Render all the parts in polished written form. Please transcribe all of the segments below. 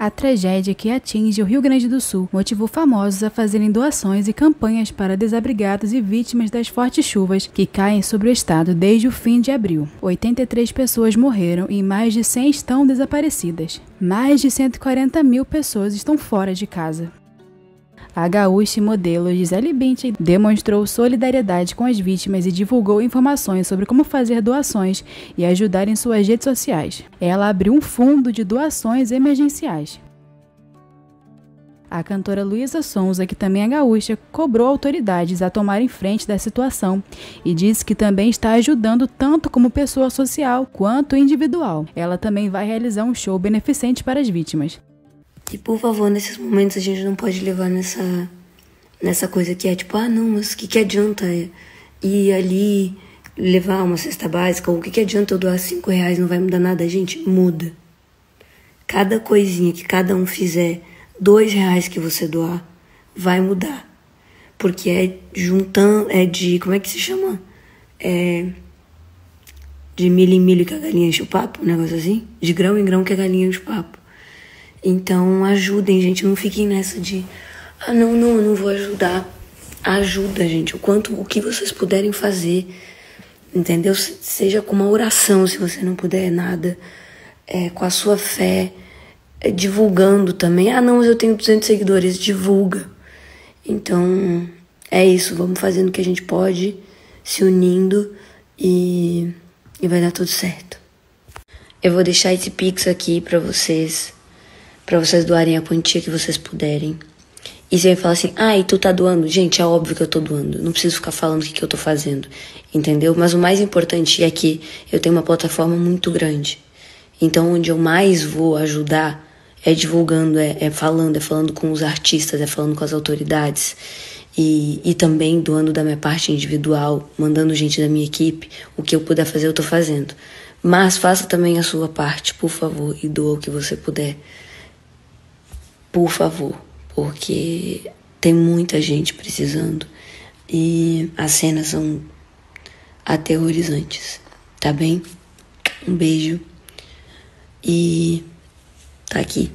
A tragédia que atinge o Rio Grande do Sul motivou famosos a fazerem doações e campanhas para desabrigados e vítimas das fortes chuvas que caem sobre o estado desde o fim de abril. 83 pessoas morreram e mais de 100 estão desaparecidas. Mais de 140 mil pessoas estão fora de casa. A gaúcha e modelo Gisele Bündchen demonstrou solidariedade com as vítimas e divulgou informações sobre como fazer doações e ajudar em suas redes sociais. Ela abriu um fundo de doações emergenciais. A cantora Luísa Sonza, que também é gaúcha, cobrou autoridades a tomarem frente da situação e disse que também está ajudando tanto como pessoa social quanto individual. Ela também vai realizar um show beneficente para as vítimas. E por favor, nesses momentos a gente não pode levar nessa coisa que é tipo, não, mas o que adianta ir ali levar uma cesta básica? Ou o que adianta eu doar R$5, não vai mudar nada? Gente, muda. Cada coisinha que cada um fizer, R$2 que você doar, vai mudar. Porque é juntando, como é que se chama? De milho em milho que a galinha enche o papo, um negócio assim? De grão em grão que a galinha enche o papo. Então, ajudem, gente. Não fiquem nessa de... não, eu não vou ajudar. Ajuda, gente. O que vocês puderem fazer. Entendeu? Seja com uma oração, se você não puder nada. Com a sua fé. Divulgando também. Não, mas eu tenho 200 seguidores. Divulga. Então, é isso. Vamos fazendo o que a gente pode. Se unindo. E vai dar tudo certo. Eu vou deixar esse Pix aqui pra vocês doarem a quantia que vocês puderem. E você vai falar assim, e tu tá doando? Gente, é óbvio que eu tô doando. Não preciso ficar falando o que eu tô fazendo. Entendeu? Mas o mais importante é que eu tenho uma plataforma muito grande. Então, onde eu mais vou ajudar é divulgando, falando com os artistas, falando com as autoridades. E também doando da minha parte individual, mandando gente da minha equipe. O que eu puder fazer, eu tô fazendo. Mas faça também a sua parte, por favor, e doa o que você puder. Por favor, porque tem muita gente precisando e as cenas são aterrorizantes, tá bem? Um beijo e tá aqui.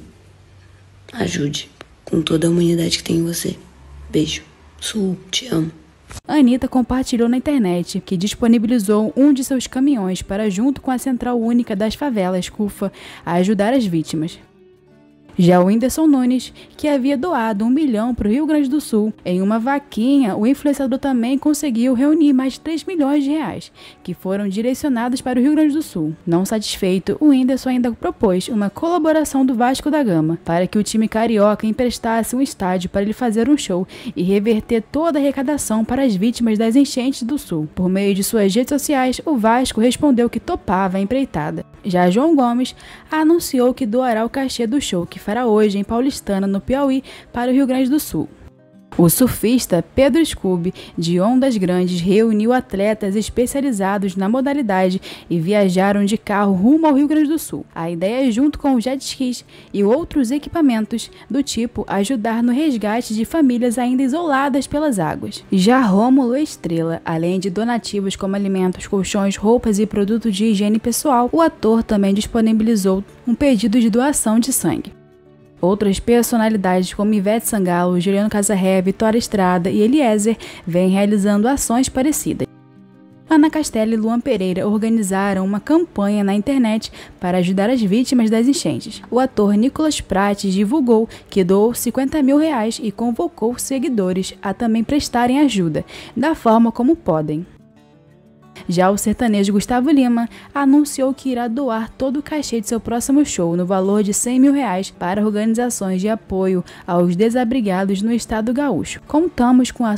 Ajude com toda a humanidade que tem em você. Beijo. Sul, te amo. A Anitta compartilhou na internet que disponibilizou um de seus caminhões para, junto com a Central Única das Favelas, CUFA, ajudar as vítimas. Já o Whindersson Nunes, que havia doado 1 milhão para o Rio Grande do Sul, em uma vaquinha, o influenciador também conseguiu reunir mais de 3 milhões de reais, que foram direcionados para o Rio Grande do Sul. Não satisfeito, o Whindersson ainda propôs uma colaboração do Vasco da Gama, para que o time carioca emprestasse um estádio para ele fazer um show e reverter toda a arrecadação para as vítimas das enchentes do Sul. Por meio de suas redes sociais, o Vasco respondeu que topava a empreitada. Já João Gomes anunciou que doará o cachê do show que fará hoje em Paulistana, no Piauí, para o Rio Grande do Sul. O surfista Pedro Scooby, de Ondas Grandes, reuniu atletas especializados na modalidade e viajaram de carro rumo ao Rio Grande do Sul. A ideia é, junto com jet skis e outros equipamentos do tipo, ajudar no resgate de famílias ainda isoladas pelas águas. Já Rômulo Estrela, além de donativos como alimentos, colchões, roupas e produtos de higiene pessoal, o ator também disponibilizou um pedido de doação de sangue. Outras personalidades como Ivete Sangalo, Juliano Casarré, Vitória Estrada e Eliezer vêm realizando ações parecidas. Ana Castela e Luan Pereira organizaram uma campanha na internet para ajudar as vítimas das enchentes. O ator Nicolas Prates divulgou que doou R$50 mil e convocou seguidores a também prestarem ajuda, da forma como podem. Já o sertanejo Gustavo Lima anunciou que irá doar todo o cachê de seu próximo show, no valor de R$100 mil, para organizações de apoio aos desabrigados no estado gaúcho. Contamos com a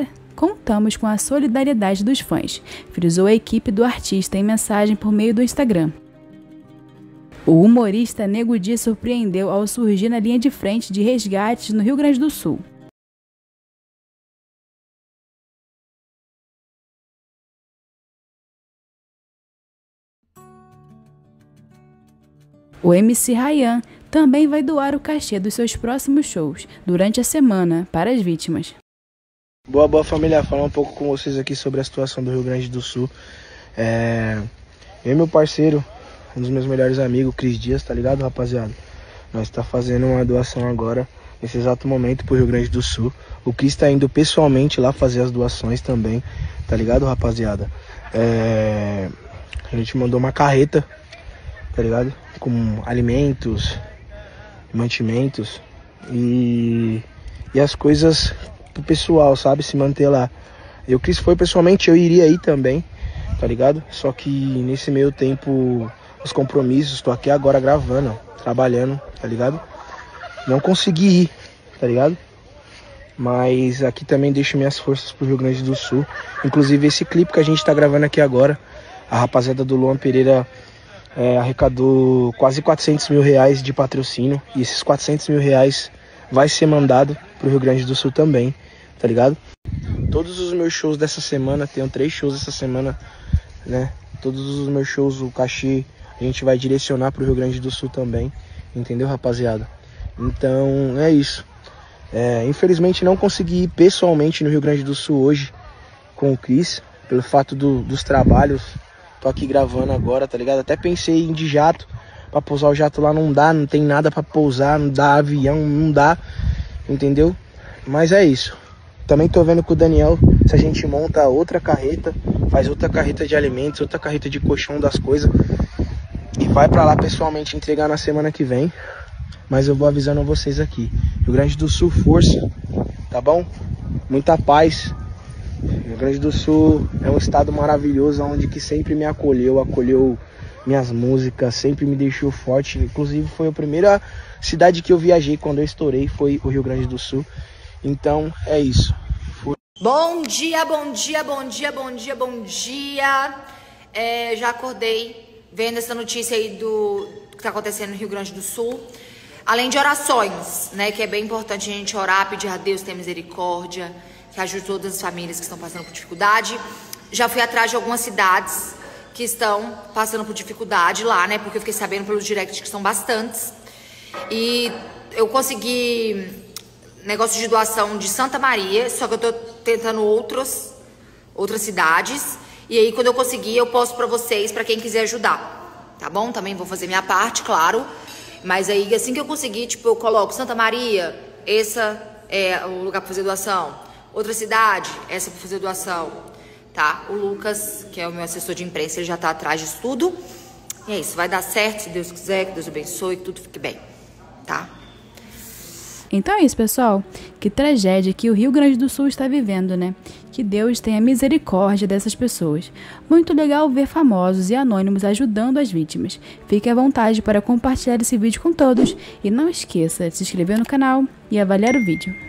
solidariedade dos fãs, frisou a equipe do artista em mensagem por meio do Instagram. O humorista Nego Di surpreendeu ao surgir na linha de frente de resgates no Rio Grande do Sul. O MC Ryan também vai doar o cachê dos seus próximos shows durante a semana para as vítimas. Boa família, falar um pouco com vocês aqui sobre a situação do Rio Grande do Sul. Eu e meu parceiro, um dos meus melhores amigos, Cris Dias, tá ligado, rapaziada? Nós está fazendo uma doação agora, nesse exato momento, pro Rio Grande do Sul. O Cris tá indo pessoalmente lá fazer as doações também, tá ligado, rapaziada? A gente mandou uma carreta, tá ligado? Com alimentos, mantimentos e as coisas pro pessoal, sabe? Se manter lá. E o Cris foi pessoalmente, eu iria ir também, tá ligado? Só que nesse meio tempo, os compromissos, tô aqui agora gravando, trabalhando, tá ligado? Não consegui ir, tá ligado? Mas aqui também deixo minhas forças pro Rio Grande do Sul. Inclusive esse clipe que a gente tá gravando aqui agora, a rapaziada do Luan Pereira arrecadou quase 400 mil reais de patrocínio. E esses 400 mil reais vai ser mandado pro Rio Grande do Sul também, tá ligado? Todos os meus shows dessa semana, tenho 3 shows essa semana, né? Todos os meus shows, o cachê, a gente vai direcionar pro Rio Grande do Sul também, entendeu, rapaziada? Então, é isso. Infelizmente não consegui ir pessoalmente no Rio Grande do Sul hoje com o Cris, pelo fato dos trabalhos. Tô aqui gravando agora, tá ligado? Até pensei em ir de jato, pra pousar o jato lá não dá, não tem nada pra pousar, não dá avião, não dá, entendeu? Mas é isso. Também tô vendo com o Daniel se a gente monta outra carreta, faz outra carreta de alimentos, outra carreta de colchão das coisas e vai pra lá pessoalmente entregar na semana que vem. Mas eu vou avisando a vocês aqui. Rio Grande do Sul, força, tá bom? Muita paz. Rio Grande do Sul é um estado maravilhoso, onde que sempre me acolheu minhas músicas, sempre me deixou forte. Inclusive foi a primeira cidade que eu viajei quando eu estourei, foi o Rio Grande do Sul. Então é isso. Bom dia, bom dia, bom dia, bom dia, bom dia. Já acordei vendo essa notícia aí do que tá acontecendo no Rio Grande do Sul. Além de orações, né, que é bem importante a gente orar, pedir a Deus ter misericórdia, que ajude todas as famílias que estão passando por dificuldade. Já fui atrás de algumas cidades que estão passando por dificuldade lá, né, porque eu fiquei sabendo pelos directs que são bastantes. E eu consegui negócio de doação de Santa Maria, só que eu tô tentando outras cidades. E aí, quando eu conseguir, eu posto pra vocês, pra quem quiser ajudar, tá bom? Também vou fazer minha parte, claro. Mas aí, assim que eu conseguir, tipo, eu coloco Santa Maria, essa é o lugar pra fazer doação. Outra cidade, essa pra fazer doação, tá? O Lucas, que é o meu assessor de imprensa, ele já tá atrás disso tudo. E é isso, vai dar certo, se Deus quiser, que Deus abençoe, que tudo fique bem, tá? Então é isso, pessoal. Que tragédia que o Rio Grande do Sul está vivendo, né? Que Deus tenha misericórdia dessas pessoas. Muito legal ver famosos e anônimos ajudando as vítimas. Fique à vontade para compartilhar esse vídeo com todos. E não esqueça de se inscrever no canal e avaliar o vídeo.